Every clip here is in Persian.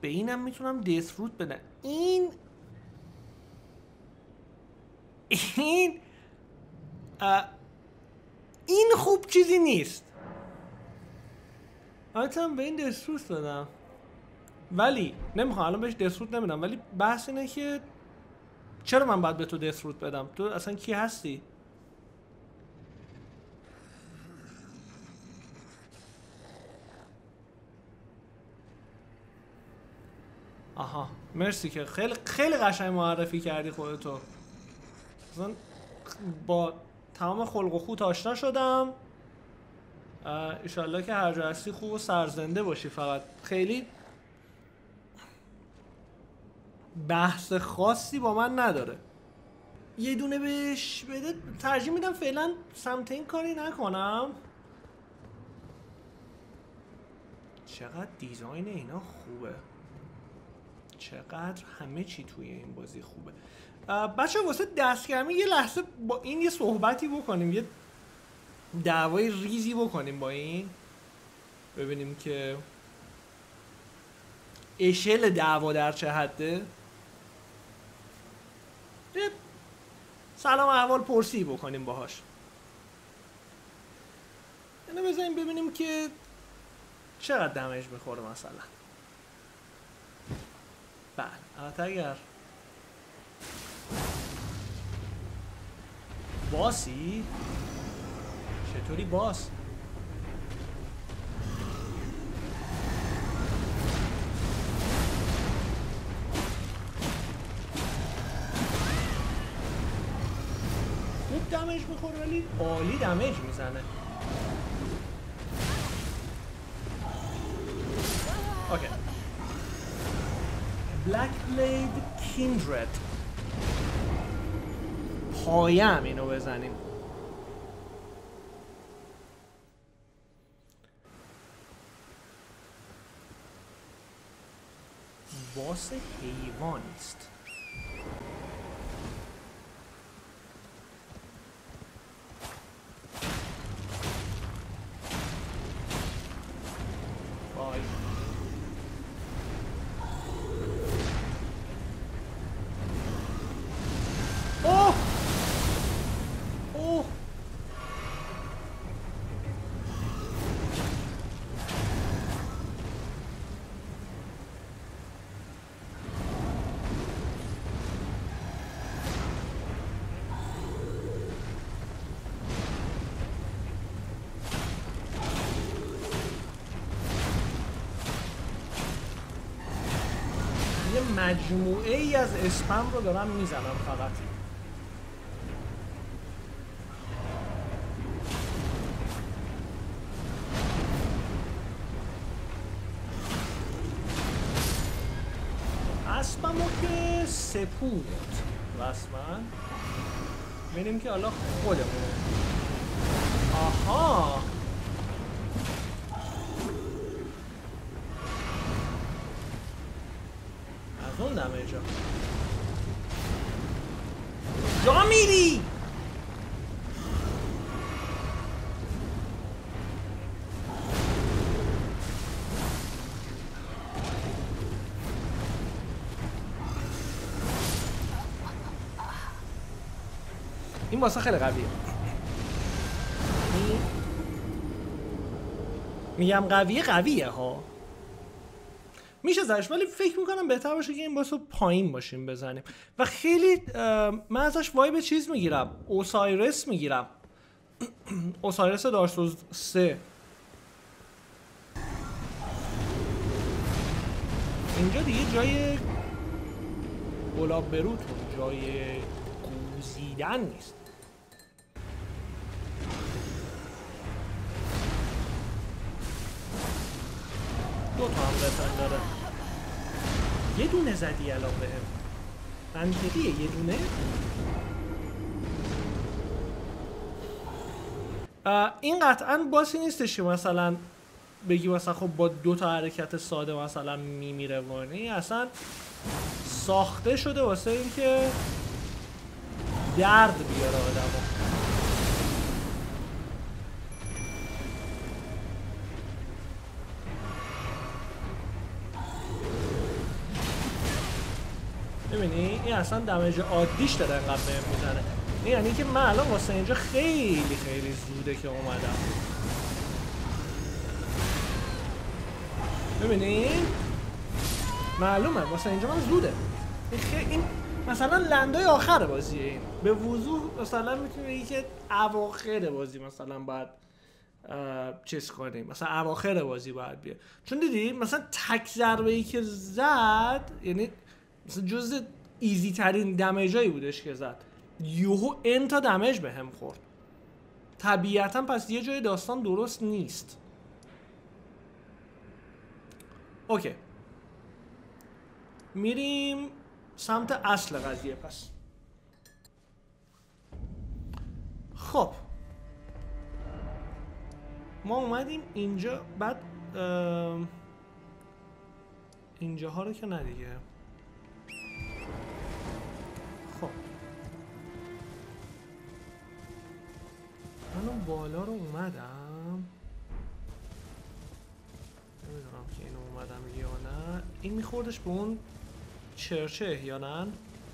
به اینم میتونم دث روت بدم. این خوب چیزی نیست. میتونم به این دث روت بدم ولی نمیخوام الان بهش دث روت نمیدم. ولی بحث اینه که چرا من باید به تو دث روت بدم؟ تو اصلا کی هستی؟ آها مرسی که خیلی قشنگ معرفی کردی خودتو. اصلا با تمام خلق و خوت آشنا شدم. ایشالله که هر جا هستی خوب و سرزنده باشی. فقط خیلی بحث خاصی با من نداره. یه دونه بهش بده. ترجیح میدم فعلا سمت این کاری نکنم. چقدر دیزاین اینا خوبه، چقدر همه چی توی این بازی خوبه. بچه واسه دستگرمی یه لحظه با این یه صحبتی بکنیم، یه دعوای ریزی بکنیم با این، ببینیم که اشل دعوا در چه حده. یه سلام احوال پرسی بکنیم باهاش. اینو بذاریم ببینیم که چقدر دمیج میخوره مثلا. بله البته اگر باسی چطوری باس؟ خوب دمیج میخوره ولی عالی دمیج میزنه. اوکی بلک بلید کیندرد. پایه هم اینو بزنیم. باس حیوان است. وای اوه اوه مجموعه ای از اسپم رو دارم میزنم فقط. اسپمو که سپود رسما ببینیم که حالا خودمونه. آها اون دمیجا جا میری. این واسه خیلی قویه. میگم قویه ها، میشه زدش ولی فکر میکنم بهتر باشه که این باسو پایین باشیم بزنیم. و خیلی من ازش وایب چیز میگیرم، اوسایرس میگیرم. اوسایرس دارسوز 3. اینجا دیگه جای گلاب بروتون، جای گوزیدن نیست. دو تا هم بتن داره. یه دونه زدی الان بهم. منطقیه یه دونه. این قطعا باسی نیستش که مثلا بگی مثلا خب با دو تا حرکت ساده مثلا میمیره وانی. اصلا ساخته شده واسه این که درد بیاره آدمو. ببینی این اصلا دمیج عادیش داره انقدر بهم میزنه. این یعنی که من الان واسه اینجا خیلی خیلی زوده که اومدم. ببینین معلومه واسه اینجا من زوده. این مثلا لندای آخر بازیه. این به وضوح مثلا میتونی بگی که اواخر بازی مثلا باید چیز کنیم، مثلا اواخر بازی باید بیاد، چون دیدی مثلا تک ضربه ای که زد یعنی مثلا جز ایزی ترین دمیجایی بودش که زد، یوهو انتا دمیج به هم خورد. طبیعتا پس یه جای داستان درست نیست. اوکی میریم سمت اصل قضیه. پس خب ما اومدیم اینجا، بعد اینجاها رو که ندیگه. خب من اون بالا رو اومدم، نمیدونم که اینو اومدم یا نه. این میخوردش به اون چرچه احیانا.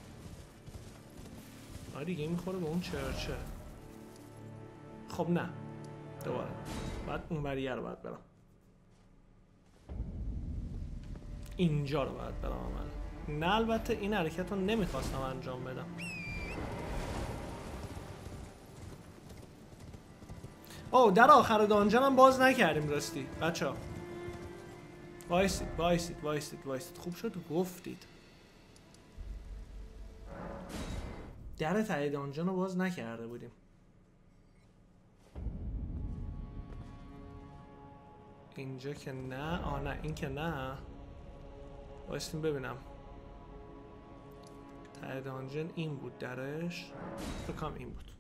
آره دیگه این میخوره به اون چرچه. خب نه دوباره بعد اون بریه رو باید برم، اینجا رو باید برم من. نه البته این حرکت رو نمیخواستم انجام بدم. اوه در آخر دانجن هم باز نکردیم راستی بچه ها. وایسید خوب شد گفتید. در ته دانجن رو باز نکرده بودیم. اینجا که نه. نه این که نه. وایسیم ببینم ته دانجن این بود درش، فکرم این بود.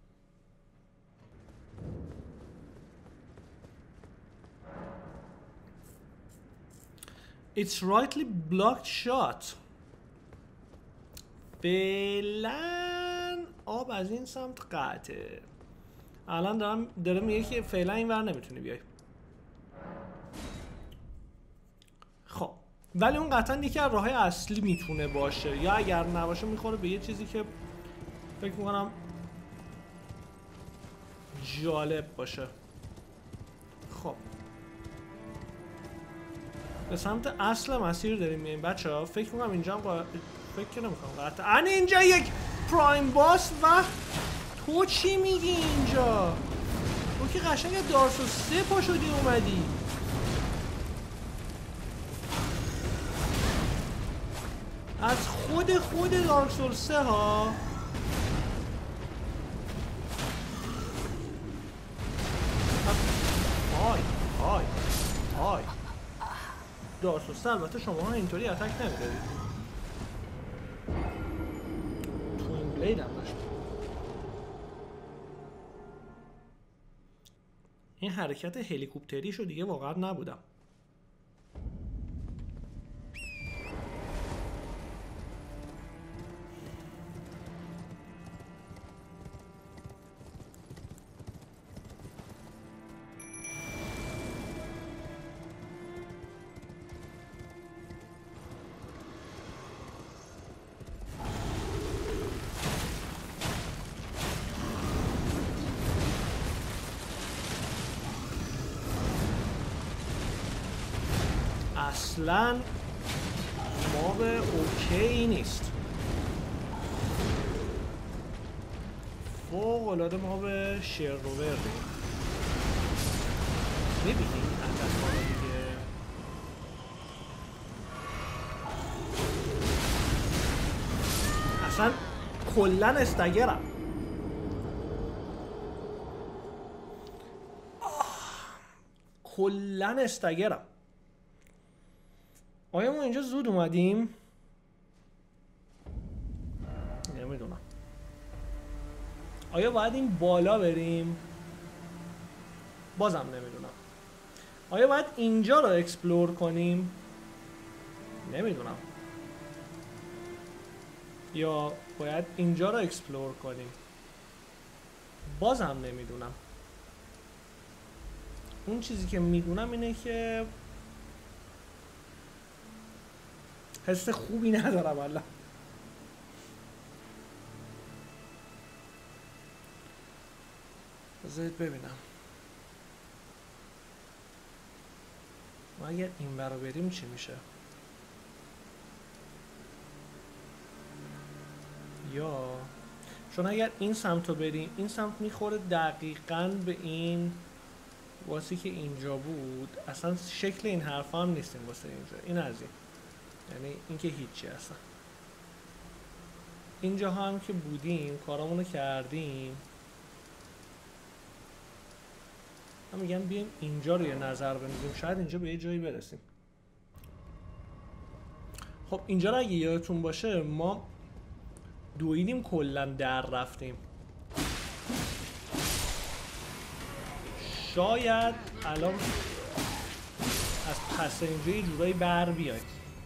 It's rightly blocked shot. فعلا آب از این سمت قطعه. الان داره میگه که فعلا این ور نمیتونی بیای. خب ولی اون قطعا یکی از راههای اصلی میتونه باشه، یا اگر نباشه میخوره به یه چیزی که فکر میکنم جالب باشه. خب به سمت اصل مسیر داریم میریم بچه ها. فکر میکنم اینجا هم فکر نمیکنم قطعا اینجا یک پرایم باس. و تو چی میگی اینجا؟ تو که قشنگ دارسو 3 پا شدی اومدی. از خود دارک سول 3 ها. های دارک سول 3 البته شما ها اینطوری اتک نمیدارید. توین بلید هم داشت. این حرکت هلیکوپتری شو دیگه واقعا نبودم. اصلا ماب اوکی نیست. فوق العاده ماب شیروور میبینید اتک‌ها رو دیگه. اصلا کلن استگرم. کلن استگرم. آیا ما اینجا زود اومدیم؟ نمیدونم. آیا باید این بالا بریم؟ بازم نمیدونم. آیا باید اینجا رو اکسپلور کنیم؟ نمیدونم. یا باید اینجا رو اکسپلور کنیم؟ بازم نمیدونم. اون چیزی که میدونم اینه که حس خوبی ندارم الان. بذارید ببینم ما اگر این برا بریم چی میشه. یا چون اگر این سمت رو بریم این سمت میخوره دقیقاً به این واسی که اینجا بود. اصلا شکل این حرفا هم نیستیم واسه اینجا. این از این یعنی این که هیچی اصلا. اینجا هم که بودیم کارامونو کردیم. من میگم بیایم اینجا رو یه نظر بندازیم شاید اینجا به یه جایی برسیم. خب اینجا رو اگه یادتون باشه ما دویدیم کلا در رفتیم. شاید الان از پس اینجا یه جورایی بر بیایم.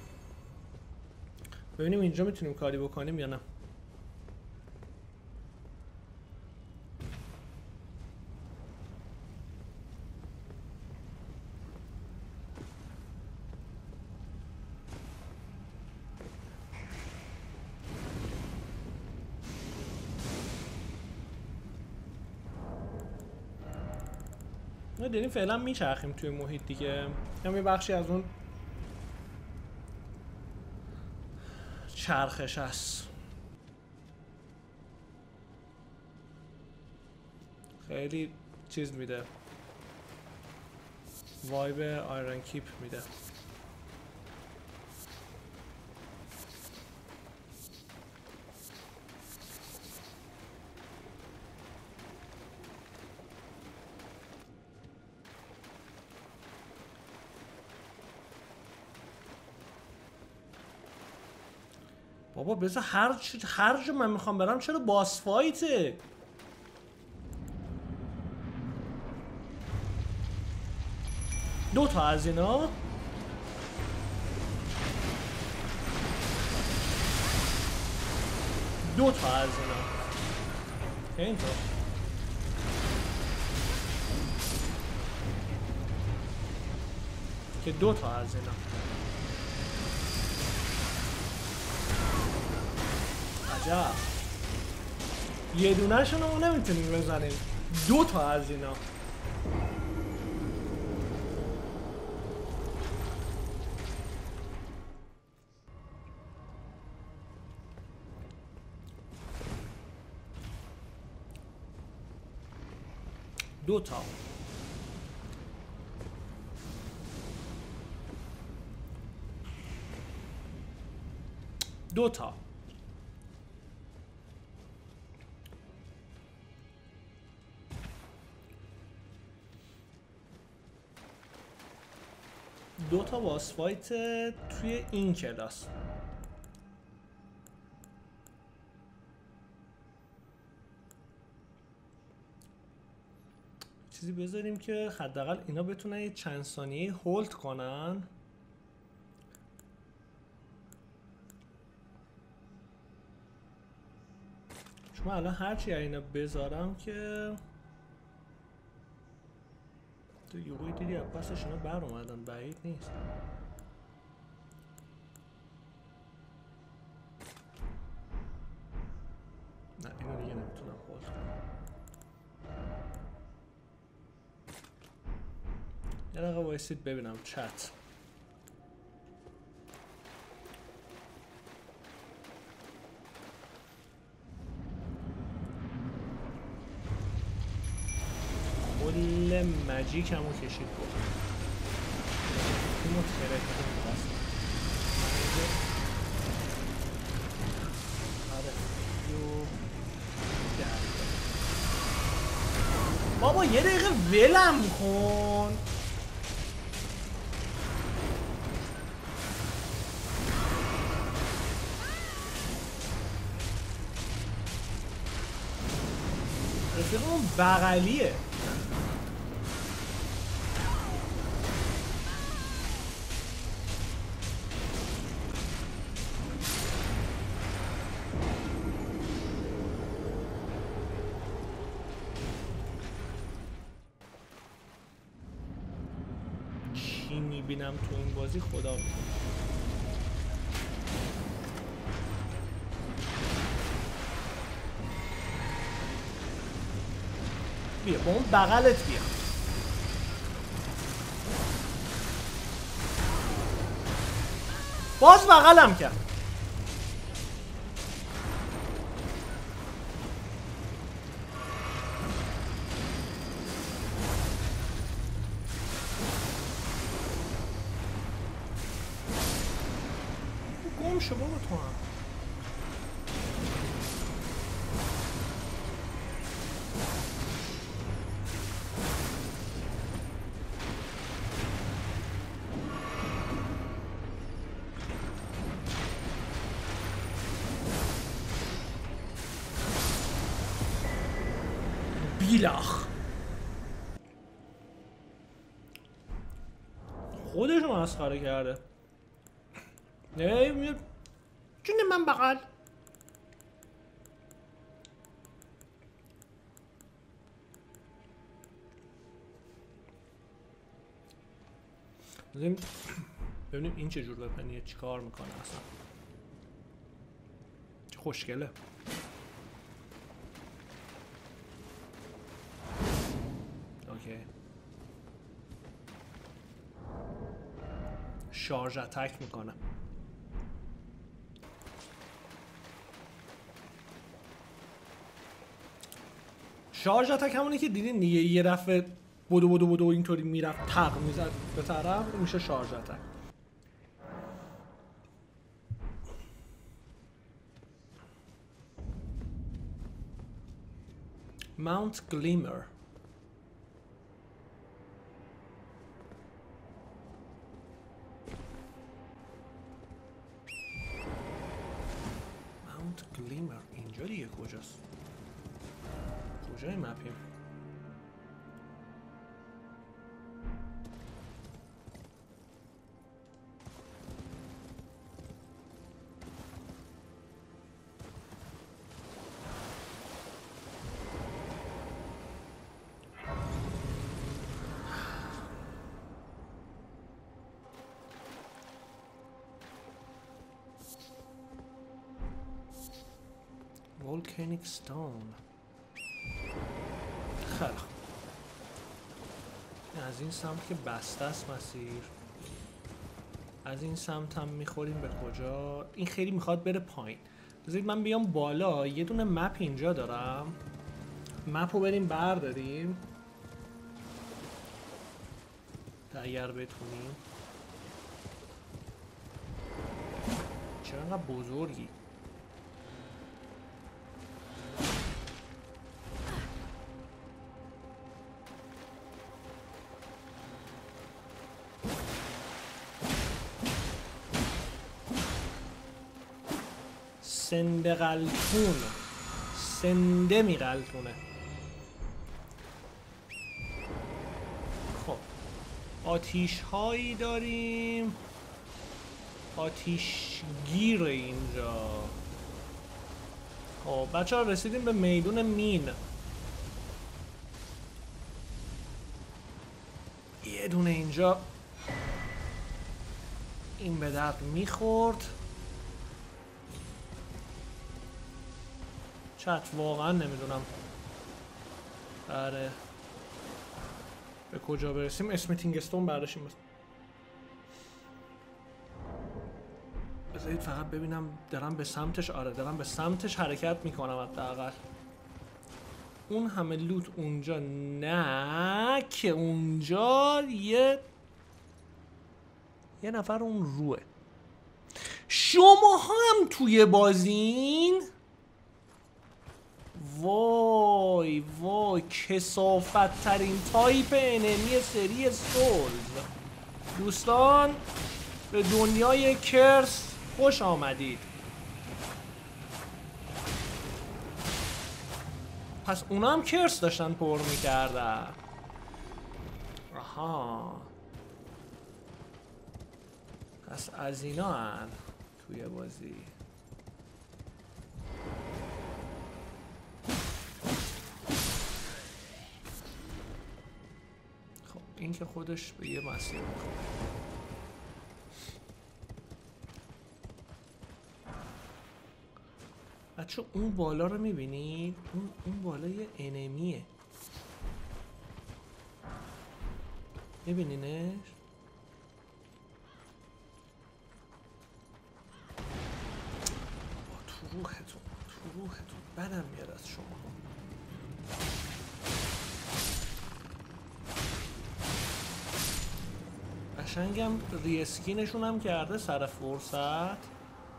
ببینیم اینجا میتونیم کاری بکنیم یا نه. ما داریم فعلا میچرخیم توی محیط دیگه. هم یه بخشی از اون چرخش هست. خیلی چیز میده، وایب آیرن کیپ میده. بابا بذار هر جا من میخوام برم چرا باس فایته؟ دو تا از اینا اینطور که دو تا از اینا عجب. یه دونه شون رو نمیتونیم بزنیم، دو تا از اینا. دو تا دو تا باس فایت توی این کلاس. چیزی بذاریم که حداقل اینا بتونن یه چند ثانیه هولد کنن. چون الان هرچی اینا بذارم که تو یوگوی دیدی از پسش اینا بر اومدن، بعید نیست. نه اینو دیگه نمیتونم هولد کنم. یه دقیقه وایسید ببینم چت. کل مجیک همو کشید بود. اینو ترک کنم بست. بابا یه دقیقه ولم کن. رفیق اون بغلیه. چی میبینم تو این بازی خدا میدونه. بیا با اون بغلت بیا. باز بغلم کرد. گم شو بابا تو هم. بیلخ خودشو مسخره کرده. میاد جون من بغل. ببینیم این چه جور وپنیه، چی کار میکنه اصلا. چه خوشگله. اوکی شارژ اتک میکنه. شارژ اتک همونه که دیدین دیگه، یه دفعه بدو اینطوری میرفت تق میزد به طرف، میشه شارژ اتک. ماونت گلیمر. ماونت گلیمر اینجا دیگه کجاست؟ کجای مپیم؟ volcanic stone. خیلی خوب. از این سمت که بسته است مسیر، از این سمت هم میخوریم به کجا؟ این خیلی میخواد بره پایین. بذارید من بیام بالا، یه دونه مپ اینجا دارم، مپ رو بریم برداریم اگر بتونیم. چرا انقدر بزرگی؟ سنده غلطون، سنده می غلطونه. خب آتیش هایی داریم، آتیش گیر اینجا. خب بچه ها رسیدیم به میدون مین. یه دونه اینجا این به درد میخورد. چت واقعا نمیدونم بره به کجا برسیم. اسمیتینگ استون برداشیم. بذارید فقط ببینم دارم به سمتش، آره دارم به سمتش حرکت میکنم حداقل. اون همه لوت اونجا نه که اونجا یه نفر اون روه. شما هم توی بازین؟ وای کثافت ترین تایپ انمی سری سولز. دوستان به دنیای کرس خوش آمدید. پس اونا هم کرس داشتن پر میکردن. آها پس از اینا هن توی بازی. خب این که خودش به یه مسیر میخواد. بچه اون بالا رو میبینید؟ اون بالا یه انمیه. میبینینش؟ تو روحتون بدم میاد از شما. قشنگم ریسکینشون هم کرده سر فرصت.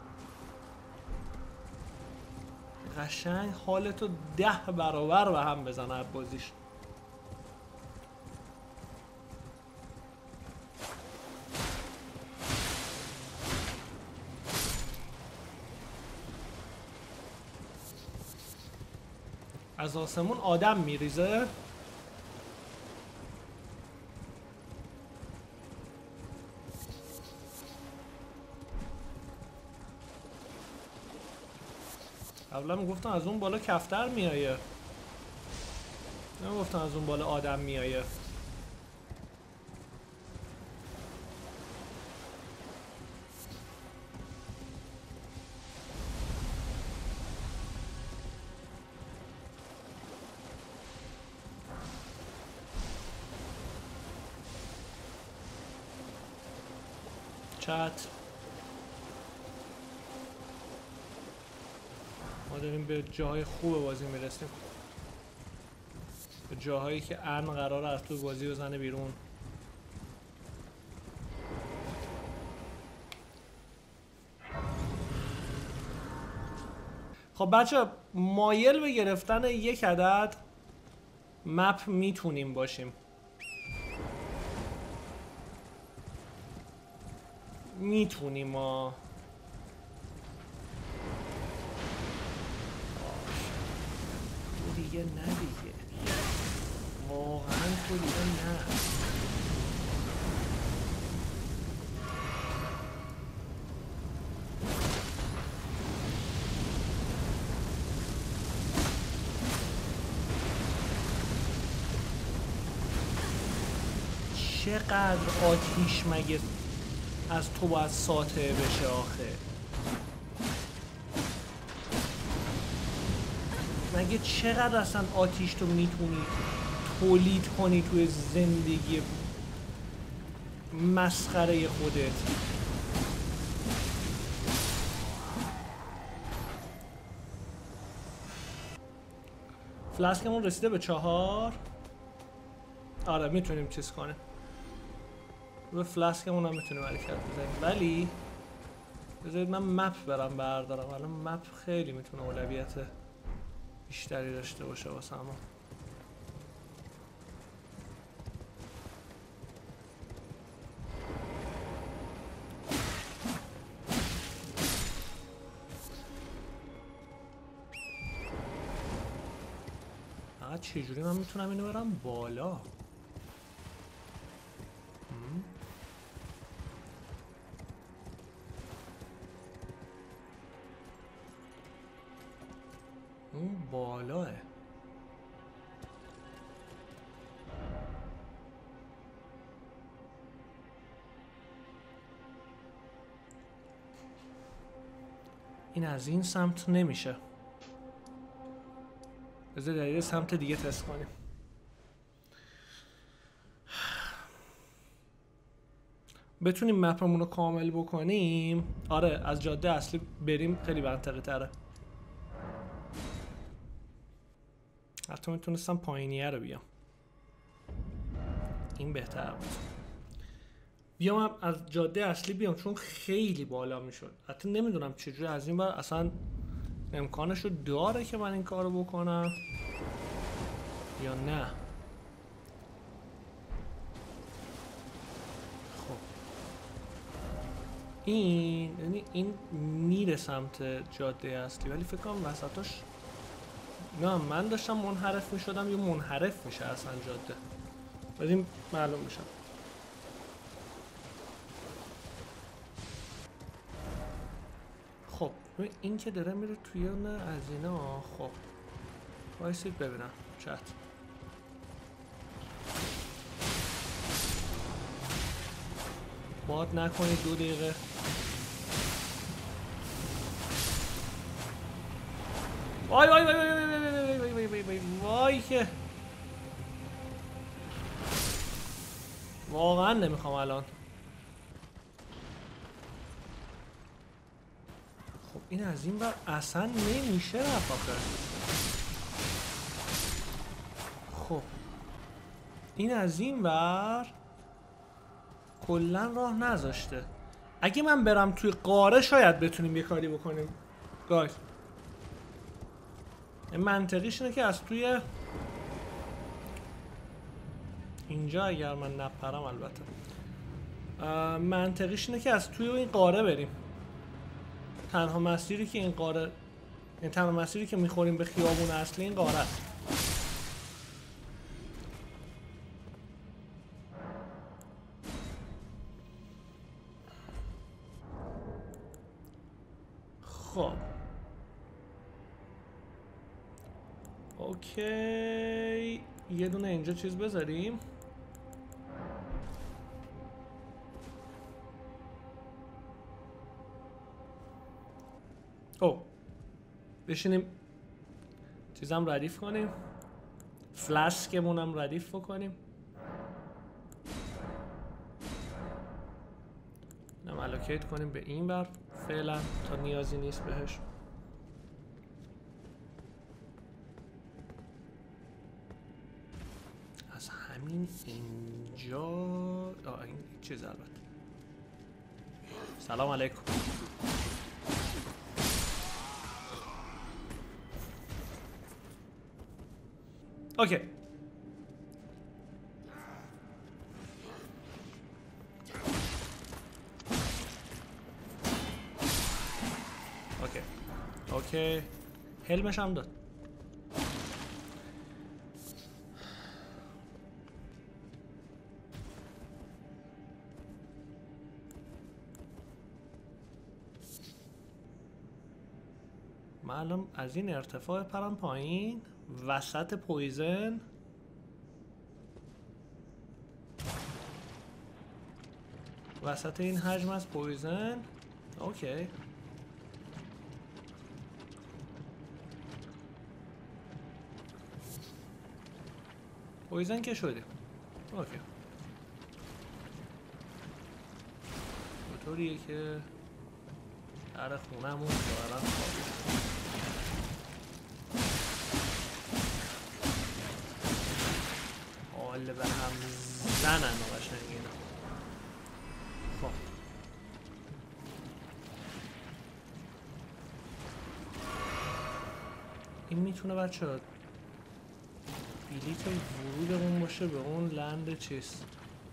قشنگ حالتو 10 برابر به هم بزنه بازیش. از آسمون آدم میریزه. قبلا میگفتن از اون بالا کفتر میایه، نمیگفتن از اون بالا آدم میایه. چت ما داریم به جاهای خوب بازی میرسیم، به جاهایی که امن قراره از تو بازی بزنه بیرون. خب بچه مایل به گرفتن یک عدد مپ میتونیم باشیم، میتونیم ما دیگه نه دیگه، واقعا تو دیگه نه. چقدر آتیش مگه از تو باید ساطع بشه آخه؟ مگه چقدر اصلا آتیش تو میتونی تولید کنی توی زندگی مسخره خودت؟ فلاسکمون رسیده به 4. آره میتونیم چیز کنیم، به فلاسکمون هم میتونیم حرکت بزنیم، ولی بذارید من مپ برم بردارم. الان مپ خیلی میتونه اولویت بیشتری داشته باشه واسه ما. چجوری من میتونم اینو برم بالا؟ اون بالاه. این از این سمت نمیشه، بذار در یه سمت دیگه تست کنیم. بتونیم مپمون رو کامل بکنیم. آره از جاده اصلی بریم خیلی منطقی تره. حتی میتونستم پایینیه رو بیام، این بهتر بود. بیام از جاده اصلی بیام چون خیلی بالا میشد. حتی نمیدونم چجوری از این بر اصلا امکانشو داره که من این کارو بکنم یا نه. خب این میره سمت جاده اصلی، ولی فکر کنم وسطاش نه من داشتم منحرف میشدم یا منحرف میشه اصلا جاده، بدیم معلوم میشه. خب این که داره میره توی نه از اینا. خب وایسید ببینم چت. باد نکنید 2 دقیقه. وای وای وای وای وای وای وای وای وای که واقعا نمیخوام الان. خب این از این بر اصلا نمیشه رفت آخه. خب این از این بر کلن راه نذاشته. اگه من برم توی قاره شاید بتونیم یه کاری بکنیم گایز. منطقیش اینه که از توی اینجا اگر من نپرم البته منطقیش اینه که از توی این قاره بریم. تنها مسیری که این قاره، این تنها مسیری که میخوریم به خیابون اصلی این قاره است. خب اوکی، یه دونه اینجا چیز بذاریم. او بشینیم چیزم ردیف کنیم، فلاسکمون هم ردیف بکنیم. نم الوکیت کنیم به این بر فعلا تا نیازی نیست بهش. از همین اینجا این چیز البته. سلام علیکم. اوکی اوکی اوکی، هلمش هم داد. من الان از این ارتفاع پرم پایین وسط پویزن. وسط این حجم از پویزن. اوکی پویزن که شدیم. اوکی طوریه که در خونمون دارن خوابید. حال به هم زنن و قشنگ اینا. خب این میتونه بچه بلیط ورودمون باشه به اون لند چیز.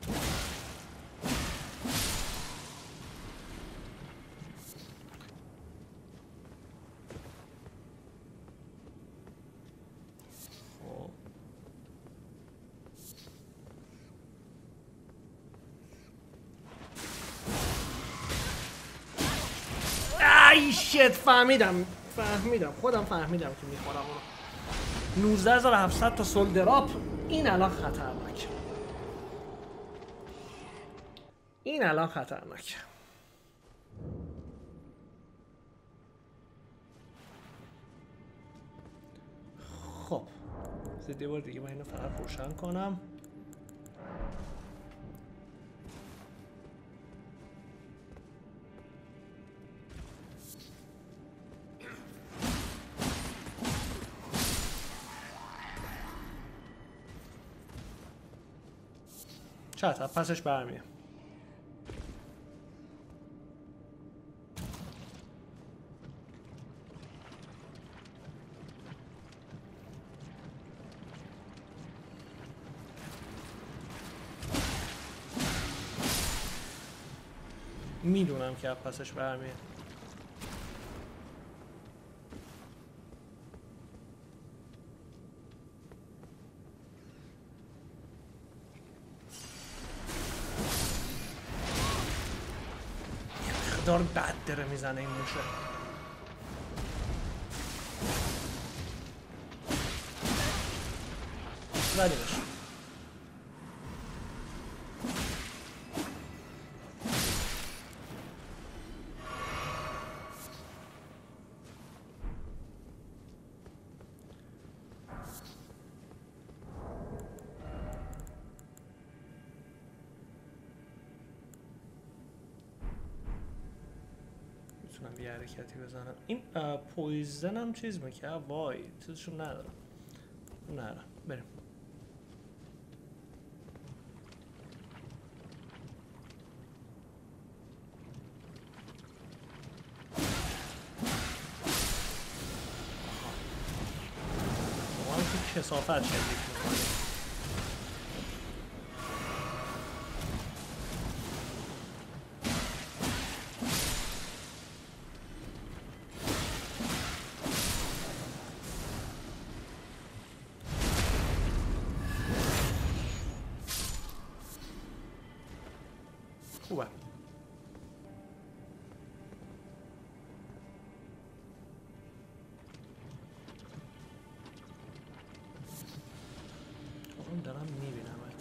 شت فهمیدم خودم فهمیدم که میخورم اونو. 19700 تا سولدراپ. این الان خطرناک، این الان خطرناک. خب یه بار دیگه من اینو فقط روشن کنم. چت پسش برمیه. میدونم که پسش برمیه. دار بد داره میزنه این موشه. زدیمش. یه حرکتی بزنم. این پویزن هم چیز میکنه. وای چیزشون ندارم. ندارم. بریم. کثافت شدید میکنه. خوبه. دارم میبینمت.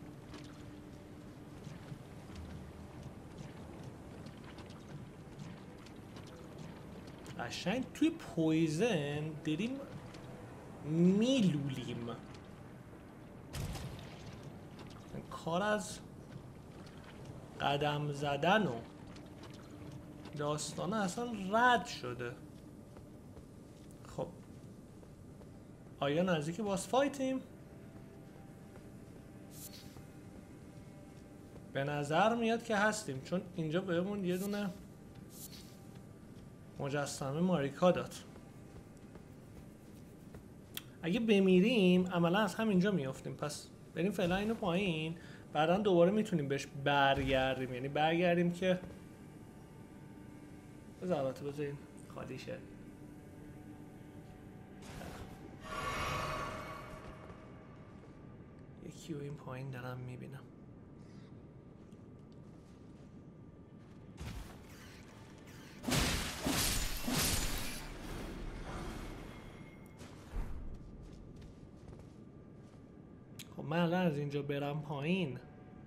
قشنگ توی پویزن داریم میلولیم. کار از قدم زدن و داستانه اصلا رد شده. خب آیا نزدیک باس فایتیم؟ به نظر میاد که هستیم، چون اینجا بهمون یه دونه مجسمه ماریکا داد. اگه بمیریم عملا از همینجا میافتیم، پس بریم فعلا اینو پایین، بعدا دوباره میتونیم بهش برگردیم. یعنی برگردیم که البته بذاریم خالی شه. یکی رو این پایین دارم میبینم. خب من الان از اینجا برم پایین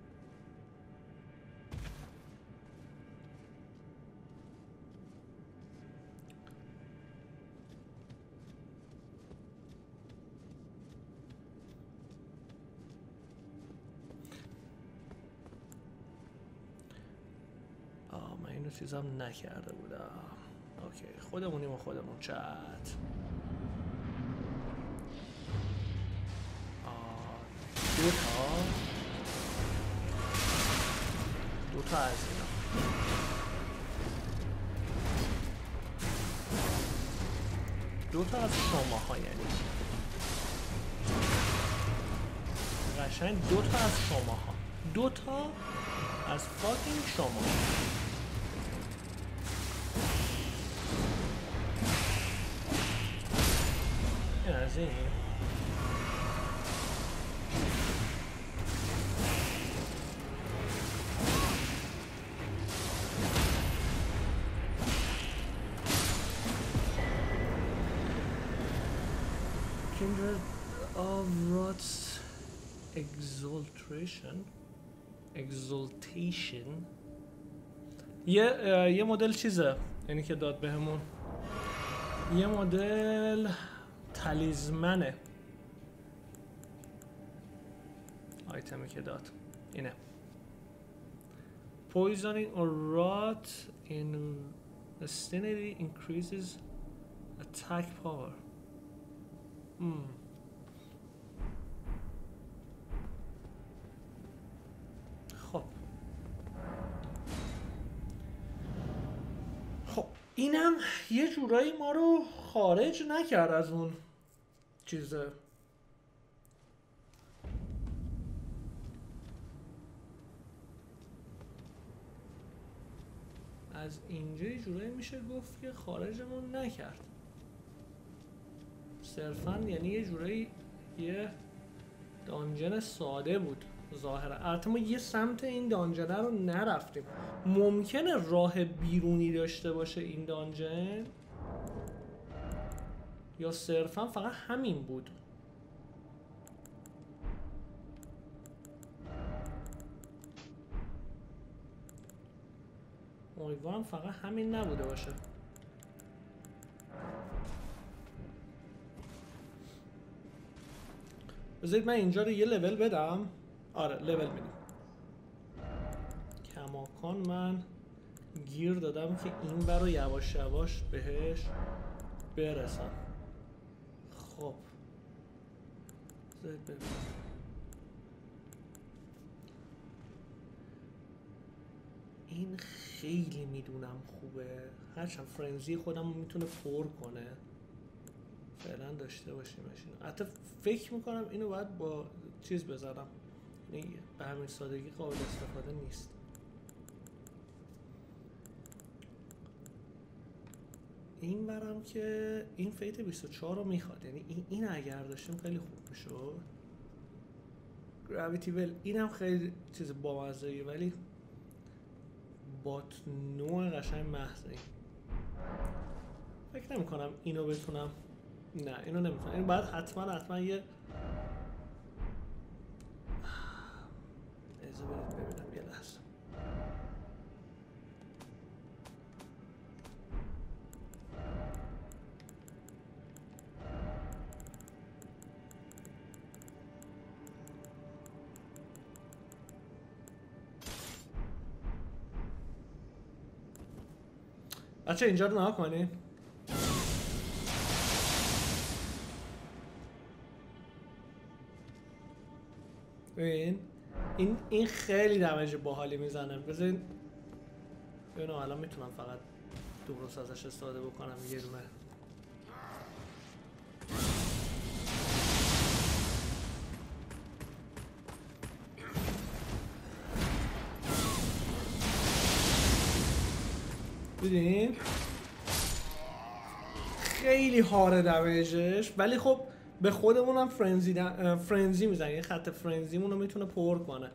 من اینو چیزم نکرده بودم. اوکی خودمونیم و خودمون چت. دوتا از اینا. دوتا از شماها، یعنی قشنگ دوتا از شماها. دوتا از فاکینگ شما. این از این Kindred of Rot's Exaltation یه مدل چیزه، یعنی که داد بهمون یه مدل تالیسمنه. آیتمی که داد اینه. Poisoning or rot in vicinity increases attack power. خب اینم یه جورایی ما رو خارج نکرد از اون چیزه. از اینجا یه جورایی میشه گفت که خارجمون نکرد صرفا. یعنی یه جورایی یه دانجن ساده بود ظاهرا. البته ما یه سمت این دانجنه رو نرفتیم. ممکنه راه بیرونی داشته باشه این دانجن، یا صرفا فقط همین بود. امیدوارم فقط همین نبوده باشه. بذارید من اینجا رو یه لول بدم. آره لول میدم. کماکان من گیر دادم که این ور رو یواش یواش بهش برسم. خب ببینم این خیلی میدونم خوبه، هرچند فرنزی خودم رو میتونه پر کنه. فعلا داشته باشیمش اینو. حتی فکر میکنم اینو باید با چیز بذارم، یعنی به همین سادگی قابل استفاده نیست. این برم که این فیت 24 رو میخواد، یعنی این اگر داشتیم خیلی خوب میشد. گراویتی ول اینم خیلی چیز بامزه‌ایه ولی بات نوع قشنگ محض این. فکر نمی کنم اینو بتونم، نه اینو نمیتونم. این باید حتما یه اجازه بدید ببینم یه لحظه. بچه اینجا رو نها کنین. ببین این خیلی دمیج باحالی میزنه. بذارین ببینم الان میتونم فقط درست ازش استفاده بکنم. یه دونه دیدین خیلی هاره دمیجش، ولی خب به خودمونم فرنزی میزنه. یه خط فرنزیمون رو میتونه پر کنه.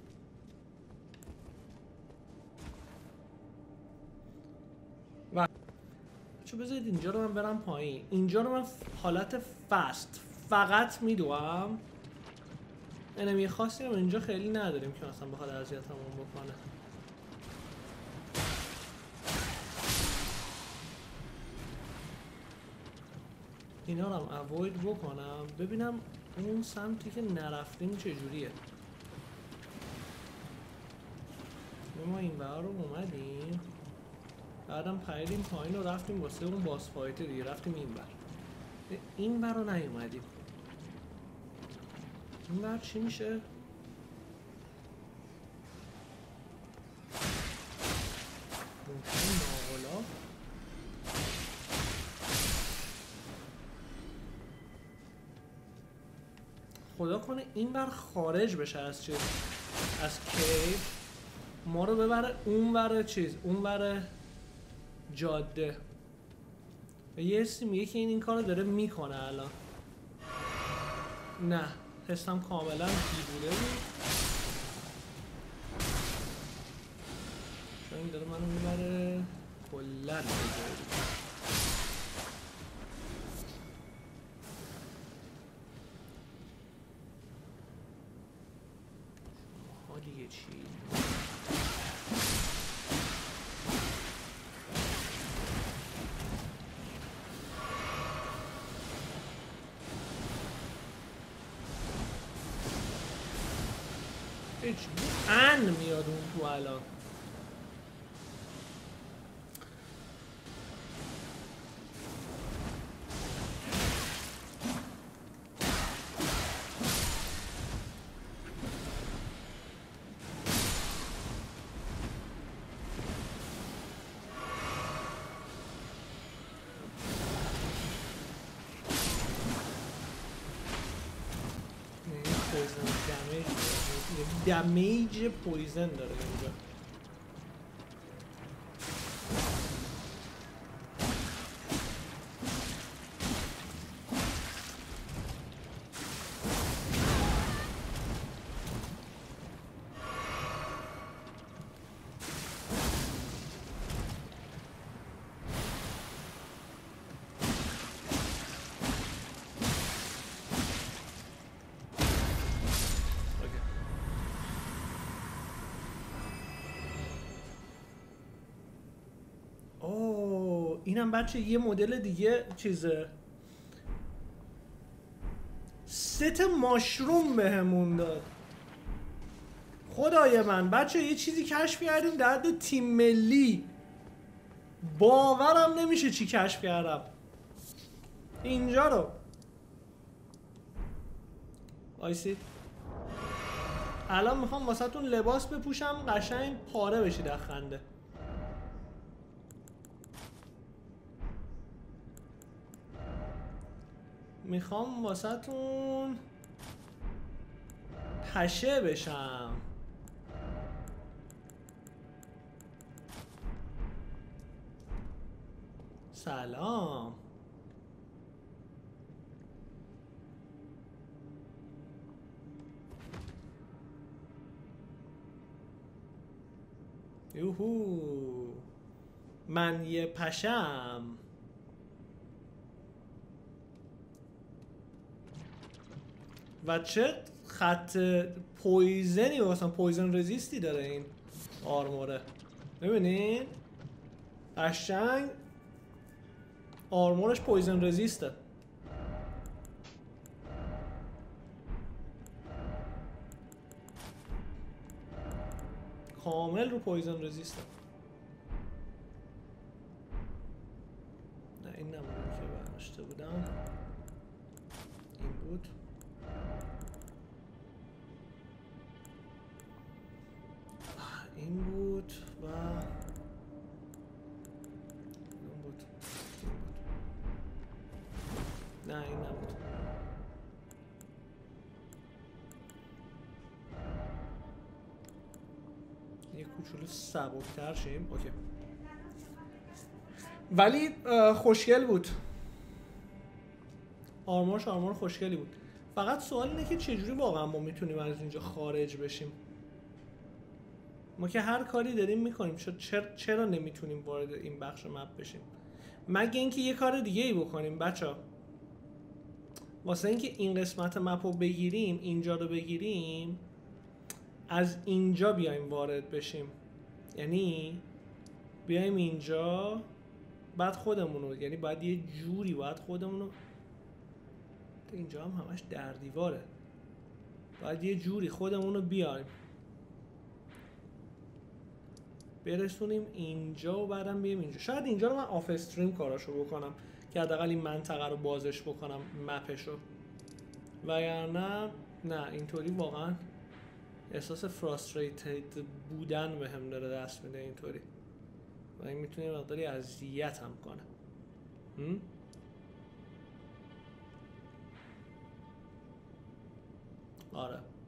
و چون بذارید اینجا رو من برم پایین. اینجا رو من حالت فست فقط میدوام. انمی خاصی هم اینجا خیلی نداریم که مثلا بخواد اذیتمون بکنه. اینا رو هم اوید بکنم ببینم اون سمتی که نرفتیم چجوریه. ما این بر رو اومدیم بعدم پریدیم پایین و رفتیم واسه اون باس فایت دیگه، رفتیم این بر. این بر رو نیومدیم. این بر چی میشه؟ ممکنه ناغلا خدا کنه این بر خارج بشه از چیز، از کیف ما رو ببره اون بر چیز، اون بر جاده. و یه حسی میگه که این کار رو داره میکنه الان. نه حسم کاملا بیبوده بود. چون این داره منو میبره کلن بجایی. دیگه چی؟ ان میاد اون تو الان. دمیج پویزن داره اینجا. اینم بچه یه مدل دیگه چیزه، ست ماشروم بهمون داد. خدای من بچه یه چیزی کشف کردیم در حد تیم ملی. باورم نمیشه چی کشف کردم اینجا رو. وایسید الان میخوام واسه تون لباس بپوشم قشنگ پاره بشید از خنده. میخوام واسه تون پشه بشم. سلام. یوهو من یه پشم. و چه خط پویزنی مثلا پویزن رزیستی داره این آرموره. ببینین قشنگ آرمورش پویزن رزیسته. کامل رو پویزن رزیسته. نه این نمونه که برداشته بودم این بود. این بود و این بود. نه این نبود. یه کوچولو سبکتر شیم. اوکی. ولی خوشگل بود. آرمورش آرمور خوشگلی بود. فقط سوال اینه که چجوری واقعا ما میتونیم از اینجا خارج بشیم. ما که هر کاری داریم میکنیم، چرا نمیتونیم وارد این بخش مپ بشیم؟ مگه اینکه یه کار دیگه ای بکنیم بچه‌ها. واسه اینکه این قسمت مپ رو بگیریم، اینجا رو بگیریم، از اینجا بیایم وارد بشیم. یعنی بیایم اینجا بعد خودمونو، یعنی باید یه جوری باید خودمونو، اینجا هم همش در دیواره، باید یه جوری خودمونو بیایم برسونیم اینجا و بعدم بیایم اینجا. شاید اینجا رو من آف استریم کاراشو بکنم که حداقل این منطقه رو بازش بکنم، مپشو. وگرنه نه اینطوری واقعا احساس فراستریتد بودن به هم داره دست میده اینطوری و این میتونه مقداری اذیت هم کنه. آره